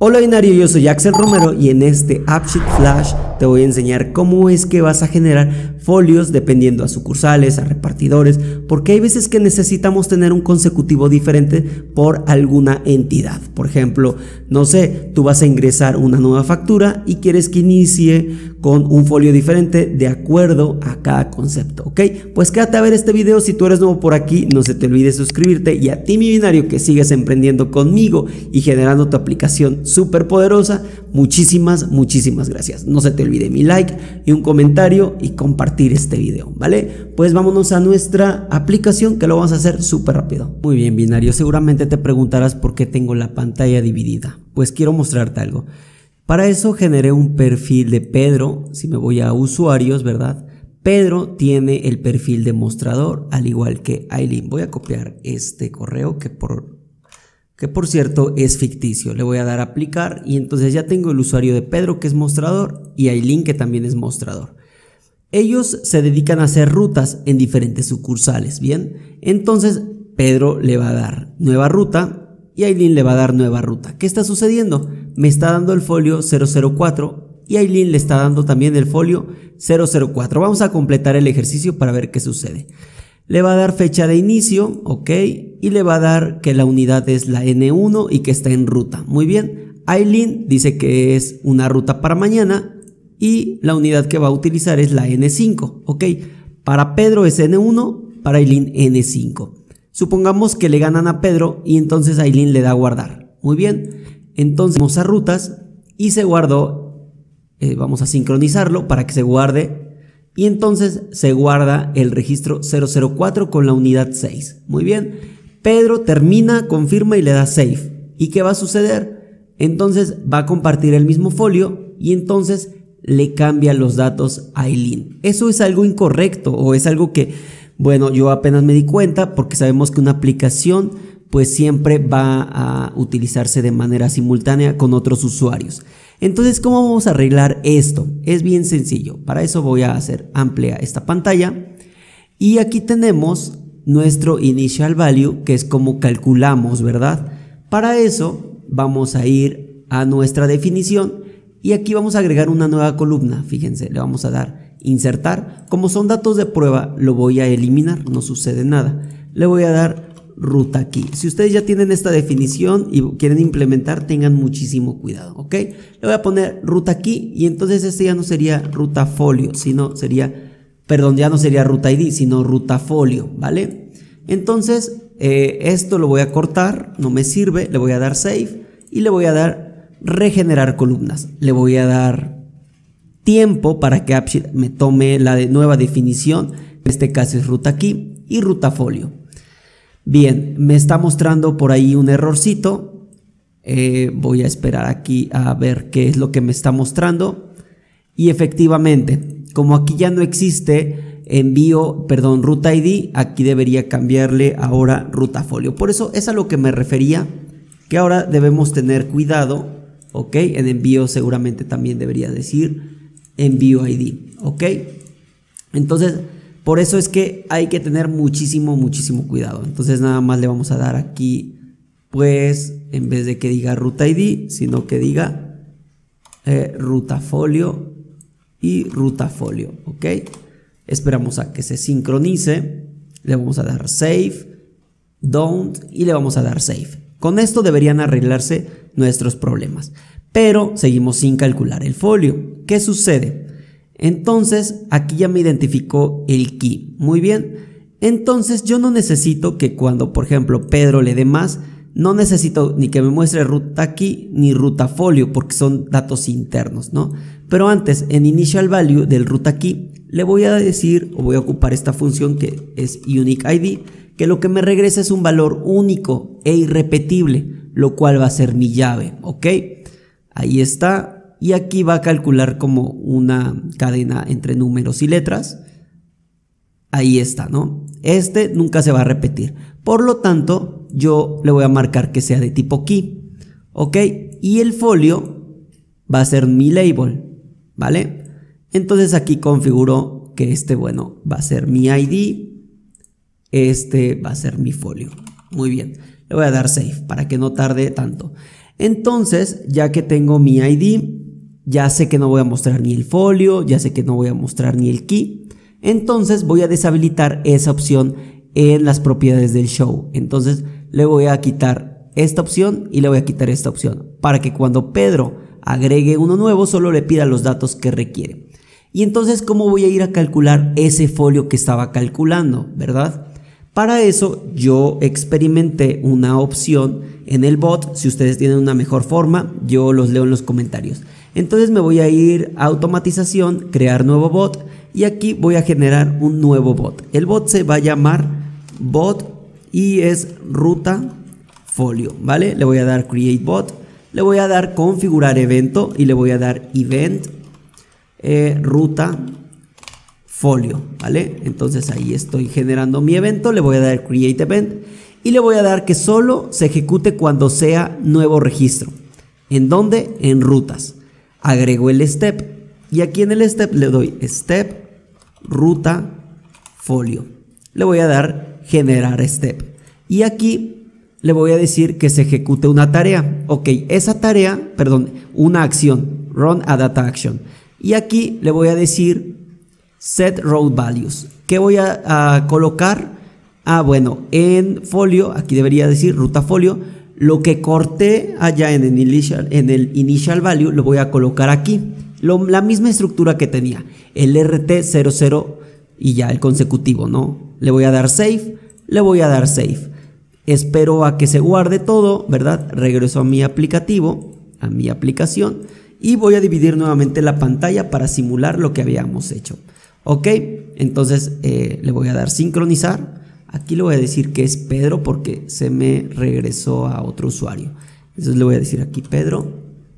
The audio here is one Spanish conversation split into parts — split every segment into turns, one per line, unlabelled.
Hola binario, yo soy Axel Romero y en este AppSheet Flash te voy a enseñar cómo es que vas a generar folios dependiendo a sucursales, a repartidores, porque hay veces que necesitamos tener un consecutivo diferente por alguna entidad. Por ejemplo, no sé, tú vas a ingresar una nueva factura y quieres que inicie con un folio diferente de acuerdo a cada concepto, ¿ok? Pues quédate a ver este video. Si tú eres nuevo por aquí, no se te olvide suscribirte, y a ti, mi binario, que sigues emprendiendo conmigo y generando tu aplicación súper poderosa, muchísimas gracias. No se te olvide mi like y un comentario y compartir este video, ¿vale? Pues vámonos a nuestra aplicación, que lo vamos a hacer súper rápido. Muy bien, binario, seguramente te preguntarás por qué tengo la pantalla dividida. Pues quiero mostrarte algo. Para eso generé un perfil de Pedro. Si me voy a usuarios, ¿verdad? Pedro tiene el perfil de mostrador, al igual que Aileen. Voy a copiar este correo que por cierto es ficticio. Le voy a dar a aplicar y entonces ya tengo el usuario de Pedro, que es mostrador, y Aileen, que también es mostrador. Ellos se dedican a hacer rutas en diferentes sucursales, ¿bien? Entonces Pedro le va a dar nueva ruta y Aileen le va a dar nueva ruta. ¿Qué está sucediendo? Me está dando el folio 004 y Aileen le está dando también el folio 004. Vamos a completar el ejercicio para ver qué sucede. Le va a dar fecha de inicio, ok, y le va a dar que la unidad es la N1 y que está en ruta. Muy bien. Aileen dice que es una ruta para mañana y la unidad que va a utilizar es la N5, ok. Para Pedro es N1, para Aileen N5. Supongamos que le ganan a Pedro y entonces Aileen le da a guardar. Muy bien. Entonces vamos a rutas y se guardó. Vamos a sincronizarlo para que se guarde. Y entonces se guarda el registro 004 con la unidad 6. Muy bien. Pedro termina, confirma y le da save. ¿Y qué va a suceder? Entonces va a compartir el mismo folio y entonces le cambia los datos a Aileen. Eso es algo incorrecto, o es algo que, bueno, yo apenas me di cuenta, porque sabemos que una aplicación pues siempre va a utilizarse de manera simultánea con otros usuarios. Entonces, ¿cómo vamos a arreglar esto? Es bien sencillo. Para eso voy a hacer amplia esta pantalla y aquí tenemos nuestro initial value, que es como calculamos, ¿verdad? Para eso vamos a ir a nuestra definición y aquí vamos a agregar una nueva columna. Fíjense, le vamos a dar insertar. Como son datos de prueba, lo voy a eliminar, no sucede nada. Le voy a dar ruta aquí. Si ustedes ya tienen esta definición y quieren implementar, tengan muchísimo cuidado, ¿ok? Le voy a poner ruta aquí y entonces este ya no sería ruta folio, sino sería, perdón, ya no sería ruta ID, sino ruta folio, ¿vale? Entonces esto lo voy a cortar, no me sirve, le voy a dar save y le voy a dar regenerar columnas. Le voy a dar tiempo para que AppSheet me tome la nueva definición. En este caso es ruta aquí y ruta folio. Bien, me está mostrando por ahí un errorcito. Voy a esperar aquí a ver qué es lo que me está mostrando. Y efectivamente, como aquí ya no existe ruta ID, aquí debería cambiarle ahora ruta folio. Por eso es a lo que me refería, que ahora debemos tener cuidado, ok. En envío seguramente también debería decir envío ID, ok. Entonces, por eso es que hay que tener muchísimo cuidado. Entonces nada más le vamos a dar aquí, pues en vez de que diga ruta ID, sino que diga ruta folio y ruta folio, ok. Esperamos a que se sincronice. Le vamos a dar save, don't y le vamos a dar save. Con esto deberían arreglarse nuestros problemas, pero seguimos sin calcular el folio. ¿Qué sucede? Entonces aquí ya me identificó el key. Muy bien. Entonces yo no necesito que cuando por ejemplo Pedro le dé más, no necesito ni que me muestre ruta aquí ni ruta folio, porque son datos internos, ¿no? Pero antes, en initial value del ruta key, le voy a decir, o voy a ocupar esta función que es unique ID, que lo que me regresa es un valor único e irrepetible, lo cual va a ser mi llave, ¿ok? Ahí está. Y aquí va a calcular como una cadena entre números y letras. Ahí está, ¿no? Este nunca se va a repetir. Por lo tanto, yo le voy a marcar que sea de tipo key. ¿Ok? Y el folio va a ser mi label, ¿vale? Entonces aquí configuro que bueno, va a ser mi ID. Este va a ser mi folio. Muy bien. Le voy a dar save para que no tarde tanto. Entonces, ya que tengo mi ID, ya sé que no voy a mostrar ni el folio, ya sé que no voy a mostrar ni el key. Entonces voy a deshabilitar esa opción en las propiedades del show. Entonces le voy a quitar esta opción y le voy a quitar esta opción para que cuando Pedro agregue uno nuevo solo le pida los datos que requiere. Y entonces, ¿cómo voy a ir a calcular ese folio que estaba calculando, verdad? Para eso yo experimenté una opción en el bot. Si ustedes tienen una mejor forma, yo los leo en los comentarios. Entonces me voy a ir a automatización, crear nuevo bot, y aquí voy a generar un nuevo bot. El bot se va a llamar bot y es ruta folio, ¿vale? Le voy a dar create bot, le voy a dar configurar evento y le voy a dar event ruta folio, ¿vale? Entonces ahí estoy generando mi evento, le voy a dar create event y le voy a dar que solo se ejecute cuando sea nuevo registro. ¿En dónde? En rutas. Agrego el step y aquí en el step le doy step ruta folio. Le voy a dar generar step y aquí le voy a decir que se ejecute una tarea. Ok, esa tarea, perdón, una acción, run a data action. Y aquí le voy a decir set row values. ¿Qué voy a colocar? Bueno, en folio, aquí debería decir ruta folio. Lo que corté allá en el initial value lo voy a colocar aquí. La misma estructura que tenía, el RT00 y ya el consecutivo, ¿no? Le voy a dar save, le voy a dar save. Espero a que se guarde todo, ¿verdad? Regreso a mi aplicativo, a mi aplicación y voy a dividir nuevamente la pantalla para simular lo que habíamos hecho. Ok, entonces le voy a dar sincronizar. Aquí le voy a decir que es Pedro porque se me regresó a otro usuario. Entonces le voy a decir aquí Pedro.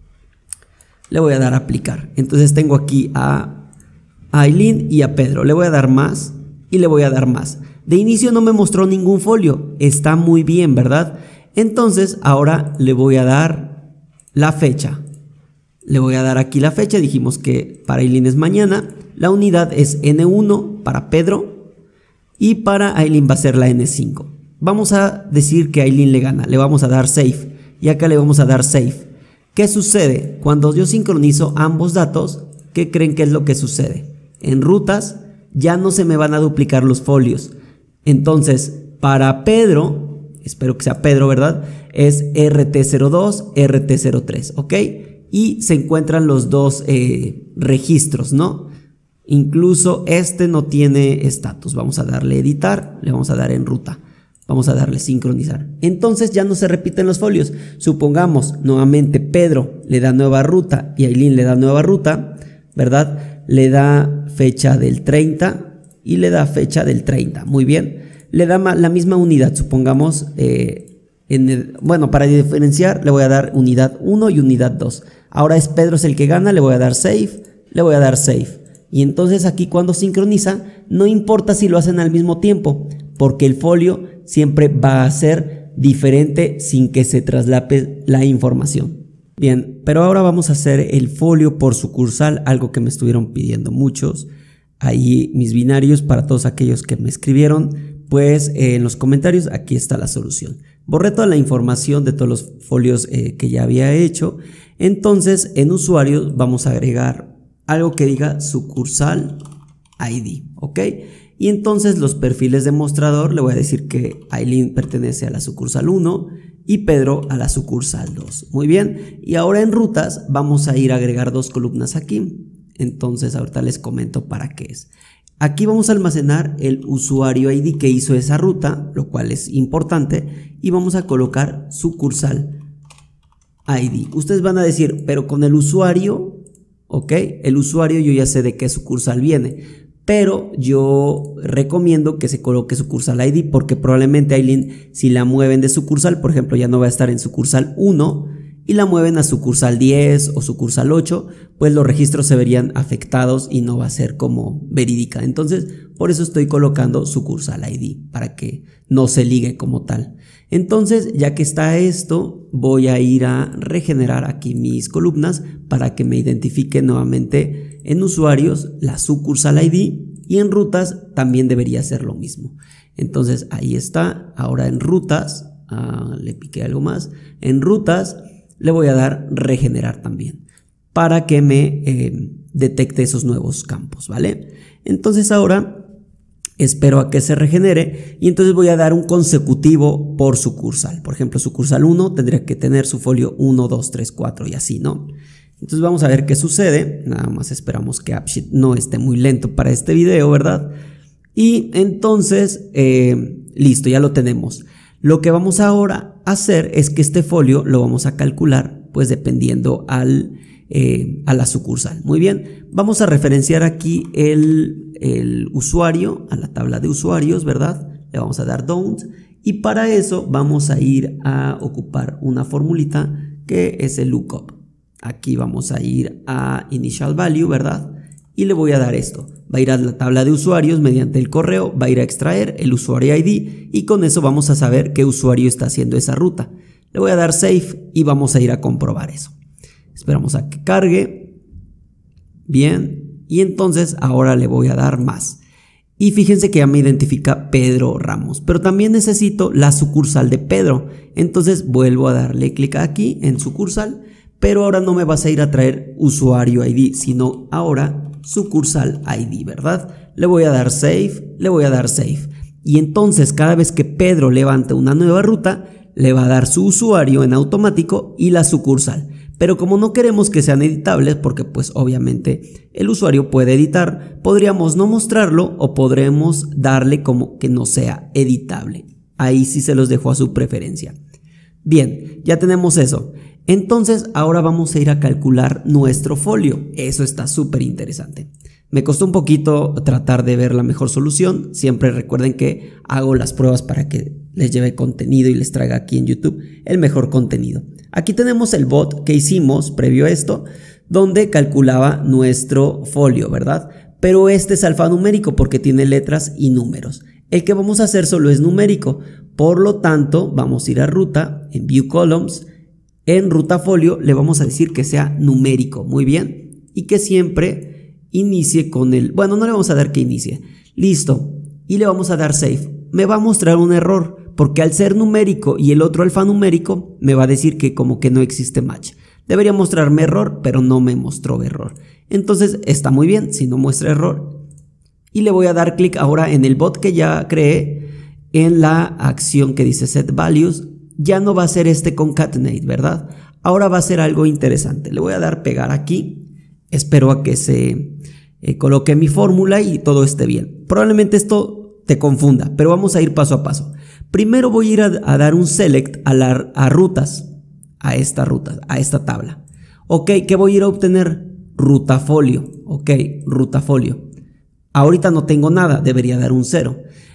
Le voy a dar aplicar. Entonces tengo aquí a Aileen y a Pedro. Le voy a dar más y le voy a dar más. De inicio no me mostró ningún folio. Está muy bien, ¿verdad? Entonces ahora le voy a dar la fecha. Le voy a dar aquí la fecha. Dijimos que para Aileen es mañana. La unidad es N1 para Pedro y para Aileen va a ser la N5. Vamos a decir que Aileen le gana. Le vamos a dar save y acá le vamos a dar save. ¿Qué sucede? Cuando yo sincronizo ambos datos, ¿qué creen que es lo que sucede? En rutas ya no se me van a duplicar los folios. Entonces, para Pedro, espero que sea Pedro, ¿verdad? Es RT02, RT03, ¿ok? Y se encuentran los dos registros, ¿no? Incluso este no tiene estatus. Vamos a darle editar, le vamos a dar en ruta. Vamos a darle sincronizar. Entonces ya no se repiten los folios. Supongamos nuevamente Pedro le da nueva ruta y Aileen le da nueva ruta, ¿verdad? Le da fecha del 30 y le da fecha del 30. Muy bien. Le da la misma unidad. Supongamos, bueno, para diferenciar le voy a dar unidad 1 y unidad 2. Ahora es Pedro es el que gana, le voy a dar save, le voy a dar save. Y entonces aquí cuando sincroniza, no importa si lo hacen al mismo tiempo, porque el folio siempre va a ser diferente sin que se traslape la información. Bien, pero ahora vamos a hacer el folio por sucursal, algo que me estuvieron pidiendo muchos. Ahí mis binarios para todos aquellos que me escribieron, pues en los comentarios aquí está la solución. Borré toda la información de todos los folios que ya había hecho. Entonces en usuarios vamos a agregar algo que diga sucursal ID, ¿ok? Y entonces los perfiles de mostrador le voy a decir que Aileen pertenece a la sucursal 1 y Pedro a la sucursal 2. Muy bien, y ahora en rutas vamos a ir a agregar dos columnas aquí. Entonces ahorita les comento para qué es. Aquí vamos a almacenar el usuario ID que hizo esa ruta, lo cual es importante, y vamos a colocar sucursal ID. Ustedes van a decir, pero con el usuario, ok, el usuario yo ya sé de qué sucursal viene, pero yo recomiendo que se coloque sucursal ID porque probablemente Aileen, si la mueven de sucursal, por ejemplo, ya no va a estar en sucursal 1 y la mueven a sucursal 10 o sucursal 8, pues los registros se verían afectados y no va a ser como verídica. Entonces, por eso estoy colocando sucursal ID, para que no se ligue como tal. Entonces, ya que está esto, voy a ir a regenerar aquí mis columnas para que me identifique nuevamente en usuarios la sucursal ID y en rutas también debería ser lo mismo. Entonces, ahí está. Ahora en rutas, le piqué algo más. En rutas le voy a dar regenerar también para que me detecte esos nuevos campos, ¿vale? Entonces ahora espero a que se regenere y entonces voy a dar un consecutivo por sucursal. Por ejemplo, sucursal 1 tendría que tener su folio 1, 2, 3, 4 y así, ¿no? Entonces vamos a ver qué sucede. Nada más esperamos que AppSheet no esté muy lento para este video, ¿verdad? Y entonces, listo, ya lo tenemos. Lo que vamos ahora a hacer es que este folio lo vamos a calcular, pues dependiendo a la sucursal. Muy bien, vamos a referenciar aquí el usuario a la tabla de usuarios, ¿verdad? Le vamos a dar don't y para eso vamos a ir a ocupar una formulita que es el lookup. Aquí vamos a ir a initial value, ¿verdad? Y le voy a dar esto. Va a ir a la tabla de usuarios mediante el correo, va a ir a extraer el usuario ID y con eso vamos a saber qué usuario está haciendo esa ruta. Le voy a dar save y vamos a ir a comprobar eso. Esperamos a que cargue. Bien. Y entonces ahora le voy a dar más. Y fíjense que ya me identifica Pedro Ramos. Pero también necesito la sucursal de Pedro. Entonces vuelvo a darle clic aquí en sucursal. Pero ahora no me vas a ir a traer usuario ID, sino ahora sucursal ID, ¿verdad? Le voy a dar save, le voy a dar save. Y entonces cada vez que Pedro levante una nueva ruta, le va a dar su usuario en automático y la sucursal. Pero como no queremos que sean editables, porque pues obviamente el usuario puede editar, podríamos no mostrarlo o podremos darle como que no sea editable. Ahí sí se los dejo a su preferencia. Bien, ya tenemos eso. Entonces ahora vamos a ir a calcular nuestro folio. Eso está súper interesante. Me costó un poquito tratar de ver la mejor solución. Siempre recuerden que hago las pruebas para que les lleve contenido y les traiga aquí en YouTube el mejor contenido. Aquí tenemos el bot que hicimos previo a esto, donde calculaba nuestro folio, ¿verdad? Pero este es alfanumérico porque tiene letras y números. El que vamos a hacer solo es numérico. Por lo tanto, vamos a ir a ruta, en View Columns. En ruta folio le vamos a decir que sea numérico, muy bien, y que siempre inicie con el, bueno, no le vamos a dar que inicie, listo, y le vamos a dar save. Me va a mostrar un error, porque al ser numérico y el otro alfanumérico, me va a decir que como que no existe match. Debería mostrarme error, pero no me mostró error. Entonces está muy bien, si no muestra error. Y le voy a dar clic ahora en el bot que ya creé, en la acción que dice set values. Ya no va a ser este concatenate, ¿verdad? Ahora va a ser algo interesante. Le voy a dar pegar aquí. Espero a que se coloque mi fórmula y todo esté bien. Probablemente esto te confunda, pero vamos a ir paso a paso. Primero voy a ir a dar un select a rutas, a esta tabla. Ok, ¿qué voy a ir a obtener? Ruta folio. Ok, ruta folio. Ahorita no tengo nada, debería dar un 0.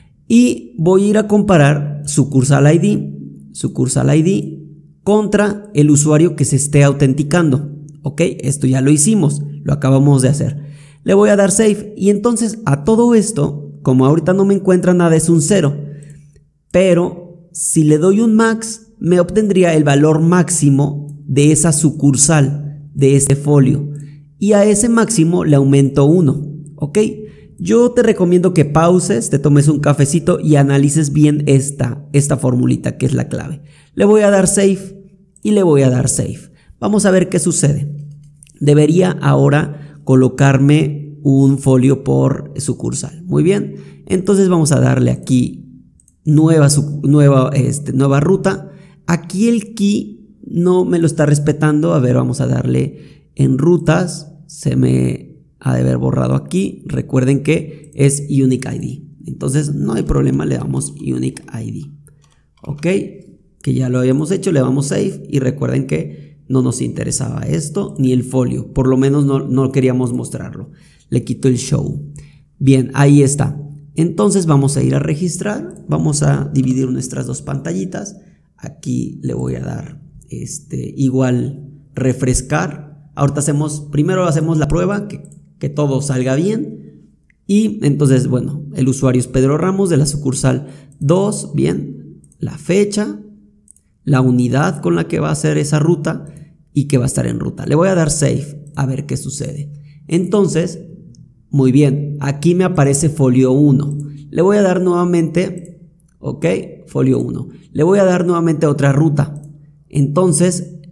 Y voy a ir a comparar sucursal ID contra el usuario que se esté autenticando. Ok, esto ya lo hicimos, lo acabamos de hacer. Le voy a dar save y entonces a todo esto, como ahorita no me encuentra nada, es un 0. Pero si le doy un max, me obtendría el valor máximo de esa sucursal, de este folio. Y a ese máximo le aumento 1. Ok, yo te recomiendo que pauses, te tomes un cafecito y analices bien esta formulita que es la clave. Le voy a dar save y le voy a dar save. Vamos a ver qué sucede. Debería ahora colocarme un folio por sucursal. Muy bien, entonces vamos a darle aquí nueva ruta. Aquí el key no me lo está respetando. A ver, vamos a darle en rutas. Se me ha de haber borrado aquí. Recuerden que es Unique ID. Entonces no hay problema, le damos Unique ID. Ok, que ya lo habíamos hecho, le damos save y recuerden que no nos interesaba esto ni el folio. Por lo menos no queríamos mostrarlo. Le quito el show. Bien, ahí está. Entonces vamos a ir a registrar. Vamos a dividir nuestras dos pantallitas. Aquí le voy a dar igual refrescar. Ahorita primero hacemos la prueba, que todo salga bien. Y entonces, bueno, el usuario es Pedro Ramos de la sucursal 2, bien, la fecha, la unidad con la que va a hacer esa ruta y que va a estar en ruta. Le voy a dar save a ver qué sucede. Entonces, muy bien, aquí me aparece folio 1. Le voy a dar nuevamente, ok, folio 1. Le voy a dar nuevamente otra ruta. Entonces,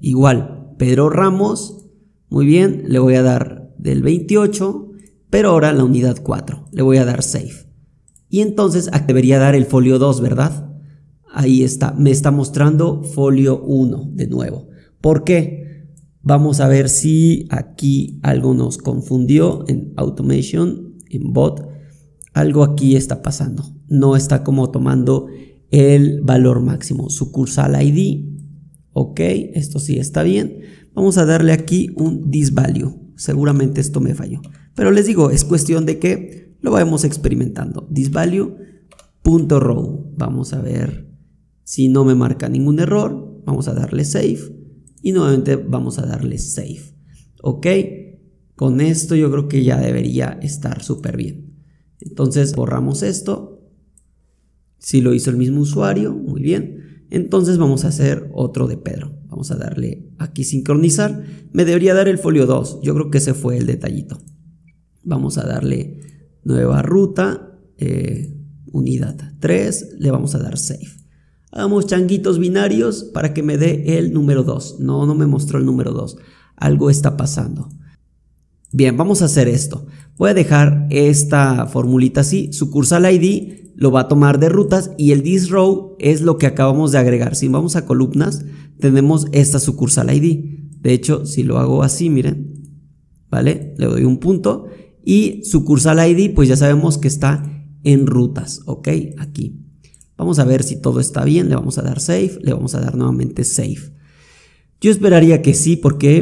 igual, Pedro Ramos, muy bien, le voy a dar del 28, pero ahora la unidad 4, le voy a dar save. Y entonces debería dar el folio 2, ¿verdad? Ahí está, me está mostrando folio 1 de nuevo. ¿Por qué? Vamos a ver si aquí algo nos confundió en Automation, en Bot. Algo aquí está pasando. No está como tomando el valor máximo. Sucursal ID. Ok, esto sí está bien. Vamos a darle aquí un thisValue. Seguramente esto me falló. Pero les digo, es cuestión de que lo vayamos experimentando. thisValue.row. Vamos a ver si no me marca ningún error. Vamos a darle save. Y nuevamente vamos a darle save. Ok, con esto yo creo que ya debería estar súper bien. Entonces borramos esto. Si lo hizo el mismo usuario, muy bien. Entonces vamos a hacer otro de Pedro. Vamos a darle aquí sincronizar. Me debería dar el folio 2. Yo creo que ese fue el detallito. Vamos a darle nueva ruta, unidad 3. Le vamos a dar save. Hagamos changuitos binarios para que me dé el número 2. No me mostró el número 2. Algo está pasando. Bien, vamos a hacer esto. Voy a dejar esta formulita así. Sucursal ID lo va a tomar de rutas y el thisRow es lo que acabamos de agregar. Si vamos a columnas, tenemos esta sucursal ID. De hecho, si lo hago así, miren, ¿vale? Le doy un punto y sucursal ID, pues ya sabemos que está en rutas, ¿ok? Aquí. Vamos a ver si todo está bien. Le vamos a dar save, le vamos a dar nuevamente save. Yo esperaría que sí,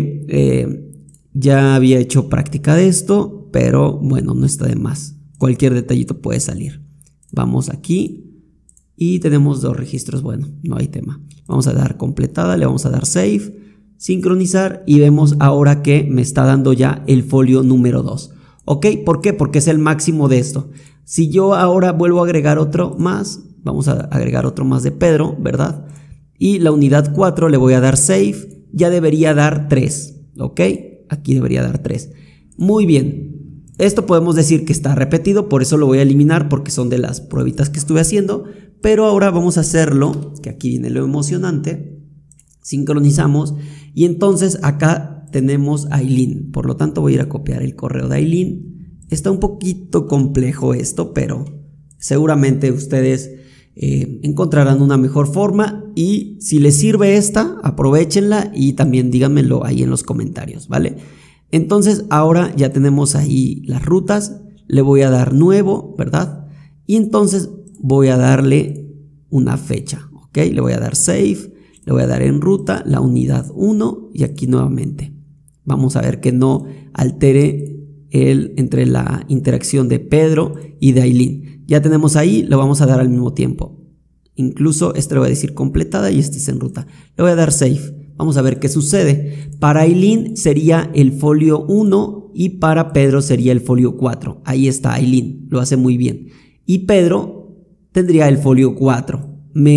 porque ya había hecho práctica de esto, pero bueno, no está de más. Cualquier detallito puede salir. Vamos aquí y tenemos 2 registros. Bueno, no hay tema. Vamos a dar completada, le vamos a dar save, sincronizar y vemos ahora que me está dando ya el folio número 2. ¿Ok? ¿Por qué? Porque es el máximo de esto. Si yo ahora vuelvo a agregar otro más, vamos a agregar otro más de Pedro, ¿verdad? Y la unidad 4 le voy a dar save, ya debería dar 3, ¿ok? Aquí debería dar 3. Muy bien, esto podemos decir que está repetido, por eso lo voy a eliminar porque son de las pruebitas que estuve haciendo, pero ahora vamos a hacerlo, que aquí viene lo emocionante, sincronizamos y entonces acá tenemos a Aileen, por lo tanto voy a ir a copiar el correo de Aileen. Está un poquito complejo esto, pero seguramente ustedes encontrarán una mejor forma y si les sirve esta, aprovechenla y también díganmelo ahí en los comentarios, ¿vale? Entonces ahora ya tenemos ahí las rutas, le voy a dar nuevo, ¿verdad? Y entonces voy a darle una fecha, ¿ok? Le voy a dar save, le voy a dar en ruta la unidad 1 y aquí nuevamente. Vamos a ver que no altere entre la interacción de Pedro y de Aileen. Ya tenemos ahí, lo vamos a dar al mismo tiempo. Incluso este le voy a decir completada y este es en ruta. Le voy a dar save. Vamos a ver qué sucede. Para Aileen sería el folio 1 y para Pedro sería el folio 4. Ahí está Aileen, lo hace muy bien. Y Pedro tendría el folio 4.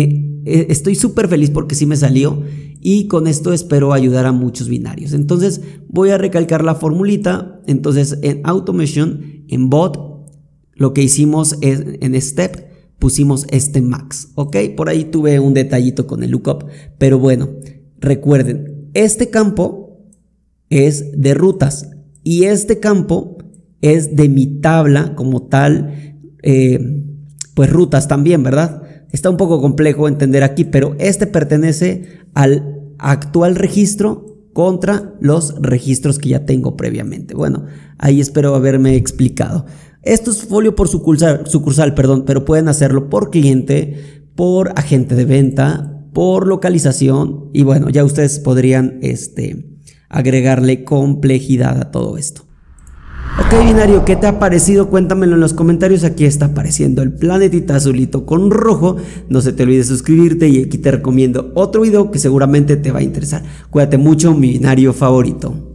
Estoy súper feliz porque sí me salió y con esto espero ayudar a muchos binarios. Entonces voy a recalcar la formulita. Entonces en Automation, en Bot, lo que hicimos es en Step pusimos este max, ¿ok? Por ahí tuve un detallito con el lookup, pero bueno, recuerden, este campo es de rutas y este campo es de mi tabla como tal, pues rutas también, ¿verdad? Está un poco complejo entender aquí, pero este pertenece al actual registro contra los registros que ya tengo previamente. Bueno, ahí espero haberme explicado. Esto es folio por sucursal, perdón, pero pueden hacerlo por cliente, por agente de venta, por localización y bueno, ya ustedes podrían agregarle complejidad a todo esto. Ok, binario, ¿qué te ha parecido? Cuéntamelo en los comentarios. Aquí está apareciendo el planetita azulito con rojo. No se te olvide suscribirte y aquí te recomiendo otro video que seguramente te va a interesar. Cuídate mucho, mi binario favorito.